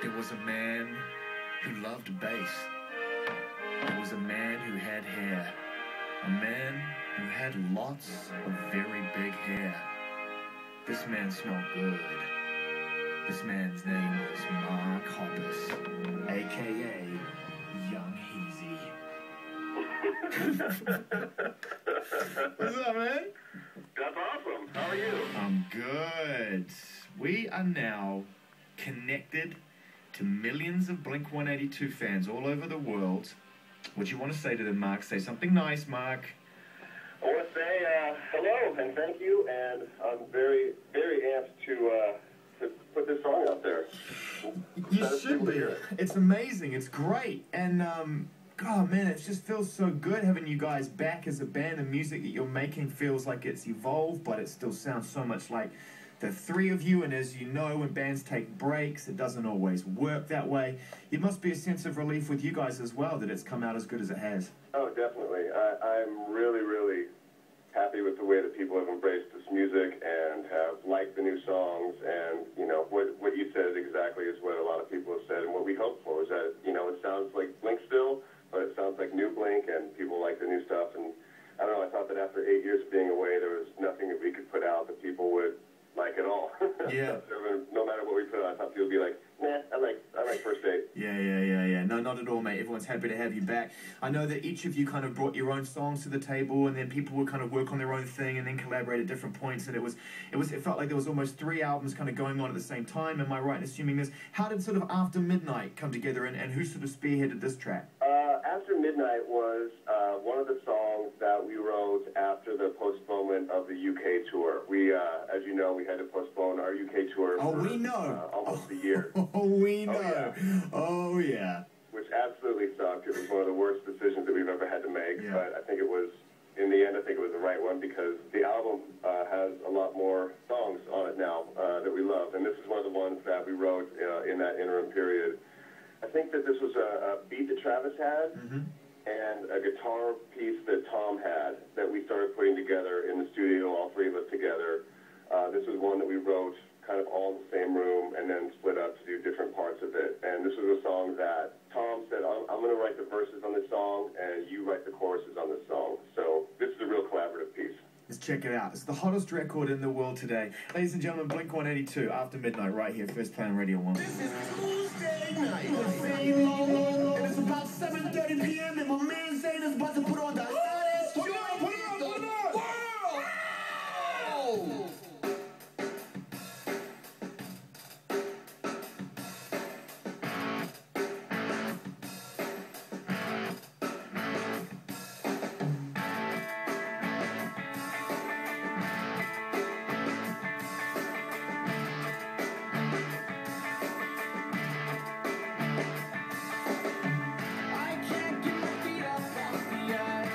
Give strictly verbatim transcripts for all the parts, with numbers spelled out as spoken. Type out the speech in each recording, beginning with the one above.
It was a man who loved bass. It was a man who had hair. A man who had lots of very big hair. This man smelled good. This man's name was Mark Hoppus, a k a. Young Heezy. What's up, man? That's awesome. How are you? I'm good. We are now connected to millions of Blink one eighty-two fans all over the world. What do you want to say to them, Mark? Say something nice, Mark. I want to say uh, hello and thank you, and I'm very, very amped to, uh, to put this song out there. You should be. It's amazing. It's great. And, um, God, man, it just feels so good having you guys back as a band. The music that you're making feels like it's evolved, but it still sounds so much like the three of you. And as you know, when bands take breaks, it doesn't always work that way. It must be a sense of relief with you guys as well that it's come out as good as it has. Oh, definitely. I, I'm really, really happy with the way that people have embraced this music and have liked the new songs. And, you know, what, what you said exactly is what a lot of people have said. And what we hope for is that, you know, it sounds like Blink still, but it sounds like new Blink, and people like the new stuff. And I don't know, I thought that after eight years of being away, there was nothing that we could put out that people would like at all. Yeah. So no matter what we put out, I thought people would be like, nah, I like, I like First Date. Yeah, yeah, yeah, yeah. No, not at all, mate. Everyone's happy to have you back. I know that each of you kind of brought your own songs to the table, and then people would kind of work on their own thing and then collaborate at different points. And it was, it was, it felt like there was almost three albums kind of going on at the same time. Am I right in assuming this? How did sort of After Midnight come together, and, and who sort of spearheaded this track? Uh, After Midnight was uh, one of the songs that we wrote after the postponement of the U K tour. We, uh, as you know, we had to postpone our U K tour Oh, for we know. Uh, almost oh, a year. Oh, we know. Oh, yeah. Oh, yeah. Which absolutely sucked. It was one of the worst decisions that we've ever had to make, Yeah. but I think it was, in the end, I think it was the right one, because the album uh, has a lot more songs on it now uh, that we love, and this is one of the ones that we wrote uh, in that interim period. I think that this was a, a beat that Travis had, Mm-hmm. and a guitar piece that Tom had that we started putting together in the studio, all three of us together. Uh, this was one that we wrote kind of all in the same room and then split up to do different parts of it. And this was a song that Tom said, I'm, I'm going to write the verses on this song, and you write the choruses on this song. So this is a real collaborative piece. Let's check it out. It's the hottest record in the world today. Ladies and gentlemen, Blink one eighty-two, After Midnight, right here, First Play on Radio one. This is Tuesday night, and it's about seven thirty p m and my man Zane is about to put on the hottest joint in the world! I can't get my feet up off the ice.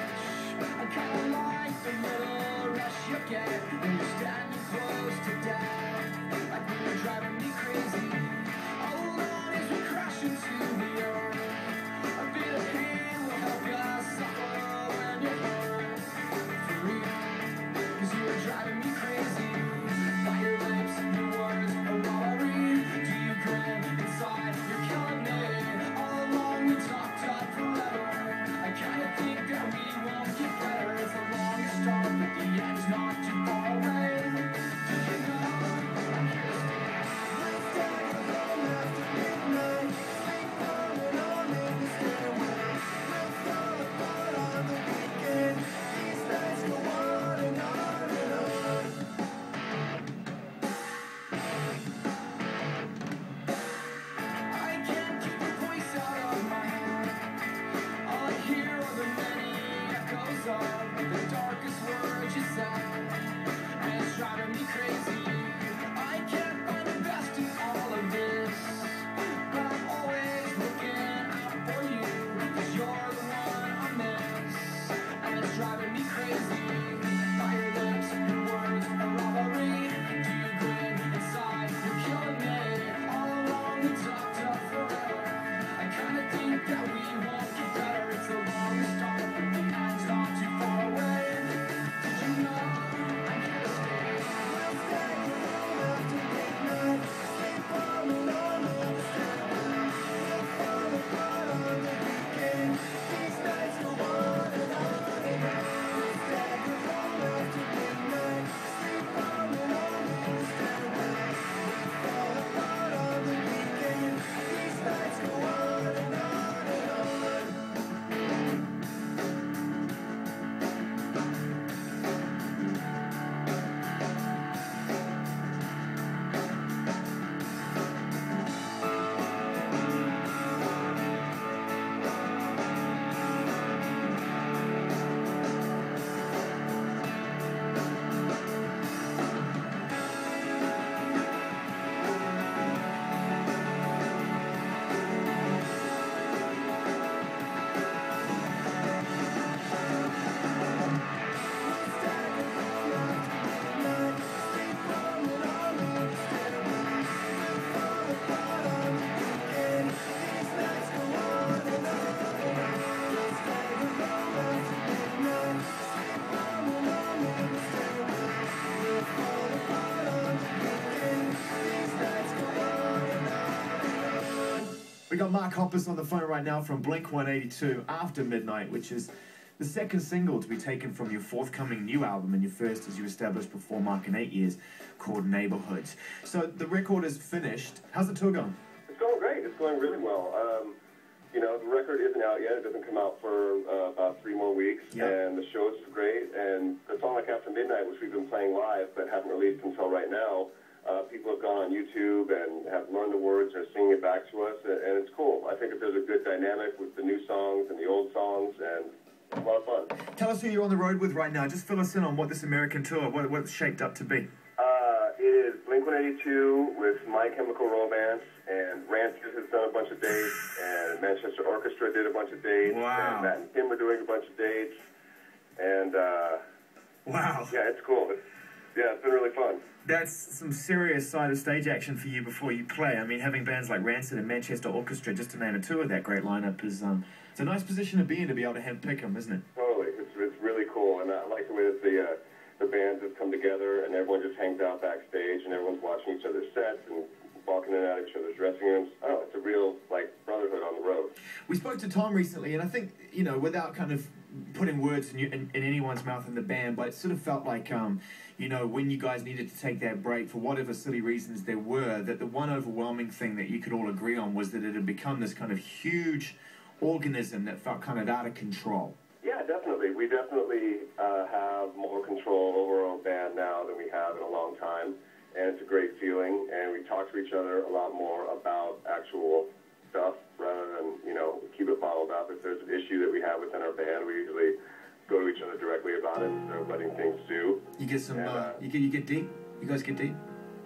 We got Mark Hoppus on the phone right now from Blink one eighty-two, After Midnight, which is the second single to be taken from your forthcoming new album, and your first, as you established before, Mark, in eight years, called Neighborhoods. So the record is finished. How's the tour going? It's going great. It's going really well. Um, you know, the record isn't out yet. It doesn't come out for uh, about three more weeks. Yep. And the shows are great. And the song like After Midnight, which we've been playing live but haven't released until right now, uh, people have gone on YouTube and have learned the words and are singing it back to us. And, and it's cool. I think that there's a good dynamic with the new songs and the old songs, and it's a lot of fun. Tell us who you're on the road with right now. Just fill us in on what this American tour, what, what it's shaped up to be. Uh, it is Blink one eighty-two with My Chemical Romance, and Rancid has done a bunch of dates, and Manchester Orchestra did a bunch of dates, Wow. and Matt and Kim are doing a bunch of dates, and uh, Wow. yeah, it's cool. It's, yeah, it's been really fun. That's some serious side of stage action for you before you play. I mean, having bands like Rancid and Manchester Orchestra, just to name a two of that great lineup, is um, it's a nice position to be in, to be able to handpick them, isn't it? Totally. It's, it's really cool, and I like the way that the, uh, the bands have come together, and everyone just hangs out backstage, and everyone's watching each other's sets and walking in and out of each other's dressing rooms. Oh, it's a real, like, brotherhood on the road. We spoke to Tom recently, and I think, you know, without kind of putting words in, you, in, in anyone's mouth in the band, but it sort of felt like, um, you know, when you guys needed to take that break, for whatever silly reasons there were, that the one overwhelming thing that you could all agree on was that it had become this kind of huge organism that felt kind of out of control. Yeah, definitely. We definitely uh, have more control over our own band now than we have in a long time, and it's a great feeling, and we talk to each other a lot more about actual stuff rather than, you know, keep it bottled up. If there's an issue that we have within our band, we usually go to each other directly about it instead of letting things stew. You get some, And, uh, uh, you get, you get deep? You guys get deep?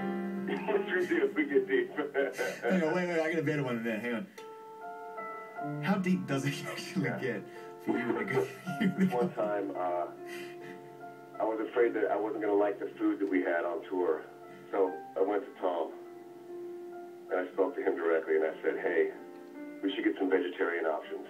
we do, we get deep. Hang on, wait, wait, I got a better one in there, hang on. How deep does it actually Yeah. get for you to go? One time, uh, I was afraid that I wasn't going to like the food that we had on tour. So I went to Tom, and I spoke to him directly, and I said, hey, we should get some vegetarian options.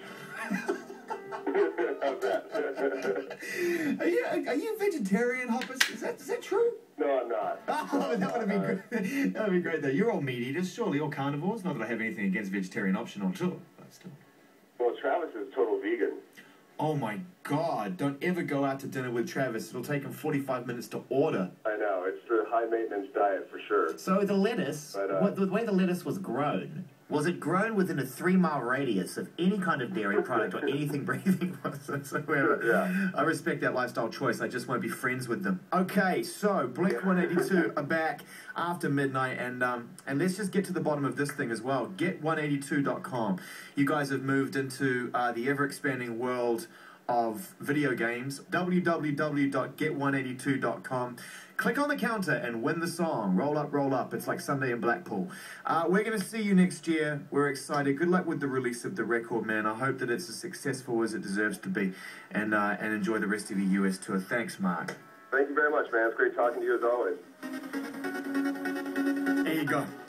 How's that? Are you, are you a vegetarian, Hoppus? Is that, is that true? No, I'm not. Oh, that would have been great. That would be great, though. You're all meat eaters, surely, all carnivores. Not that I have anything against vegetarian option on tour, but still. Well, Travis is total vegan. Oh my God! Don't ever go out to dinner with Travis. It'll take him forty-five minutes to order. I know, it's the high maintenance diet for sure. So the lettuce, But, uh, what, the way the lettuce was grown, was it grown within a three-mile radius of any kind of dairy product or anything breathing whatsoever? Yeah. I respect that lifestyle choice. I just won't be friends with them. Okay, so Blink one eighty-two are back after midnight, and um, and let's just get to the bottom of this thing as well. get one eighty-two dot com. You guys have moved into uh, the ever-expanding world of video games. w w w dot get one eighty-two dot com. Click on the counter and win the song. Roll up, roll up. It's like Sunday in Blackpool. Uh, we're going to see you next year. We're excited. Good luck with the release of the record, man. I hope that it's as successful as it deserves to be. And, uh, and enjoy the rest of your U S tour. Thanks, Mark. Thank you very much, man. It's great talking to you as always. There you go.